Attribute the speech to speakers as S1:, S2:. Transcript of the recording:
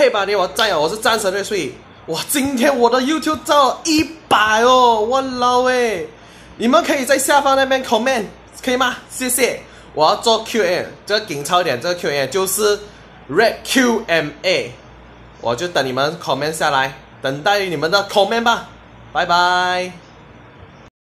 S1: 嘿吧你我赞哦，我是战神瑞穗。哇，今天我的 YouTube 到100哦，哇老诶！你们可以在下方那边 comment 可以吗？谢谢。我要做 Q&A， 这个紧凑一点，这个 Q&A 就是 Red Q&A， 我就等你们 comment 下来，等待你们的 comment 吧，拜拜。